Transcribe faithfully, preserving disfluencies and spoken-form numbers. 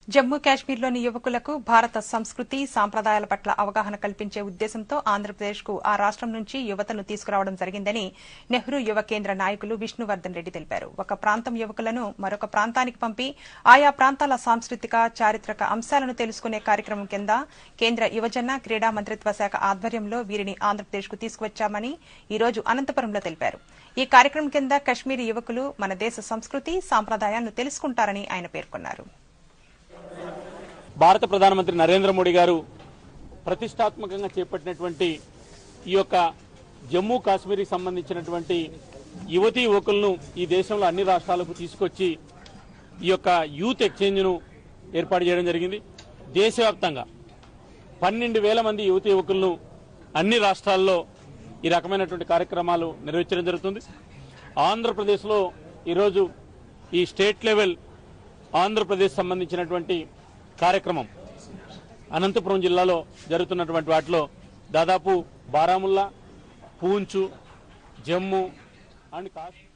జమ్మూ కాశ్మీర్లోని యువకులకు భారత సంస్కృతి సాంప్రదాయాల పట్ల అవగాహన కల్పించే ఉద్దేశంతో ఆంధ్రప్రదేశ్కు ఆ రాష్ట్రం నుంచి యువతను తీసుకురావడం జరిగిందని నెహ్రూ యువ కేంద్ర నాయకులు విష్ణువర్ధన్ రెడ్డి తెలిపారు. ఒక ప్రాంతం యువకులను మరొక ప్రాంతానికి పంపి ఆయా ప్రాంతాల సాంస్కృతిక చారిత్రక అంశాలను తెలుసుకునే కార్యక్రమం కింద కేంద్ర యువజన క్రీడా మంత్రిత్వ శాఖ ఆధ్వర్యంలో వీరిని ఆంధ్రప్రదేశ్కు తీసుకువచ్చామని ఈ రోజు అనంతపురంలో తెలిపారు. ఈ కార్యక్రమం కింద కశ్మీరీ యువకులు మన దేశ సంస్కృతి సాంప్రదాయాలను తెలుసుకుంటారని ఆయన పేర్కొన్నారు. భారత ప్రధానమంత్రి నరేంద్ర మోడీ గారు ప్రతిష్టాత్మకంగా చేపట్టినటువంటి ఈ యొక్క జమ్మూ కాశ్మీర్కి సంబంధించినటువంటి యువతీ యువకులను ఈ దేశంలో అన్ని రాష్ట్రాలకు తీసుకొచ్చి ఈ యొక్క యూత్ ఎక్స్చేంజ్ను ఏర్పాటు చేయడం జరిగింది. దేశవ్యాప్తంగా పన్నెండు వేల మంది యువతీ యువకులను అన్ని రాష్ట్రాల్లో ఈ రకమైనటువంటి కార్యక్రమాలు నిర్వహించడం జరుగుతుంది. ఆంధ్రప్రదేశ్లో ఈరోజు ఈ స్టేట్ లెవెల్ ఆంధ్రప్రదేశ్ సంబంధించినటువంటి కార్యక్రమం అనంతపురం జిల్లాలో జరుగుతున్నటువంటి వాటిలో దాదాపు బారాముల్లా, పూంచ్, జమ్మూ అండ్ కాశ్మీర్